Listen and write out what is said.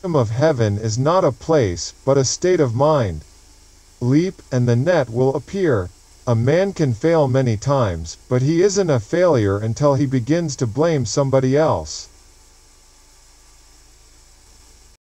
of heaven is not a place, but a state of mind. Leap, and the net will appear. A man can fail many times, but he isn't a failure until he begins to blame somebody else.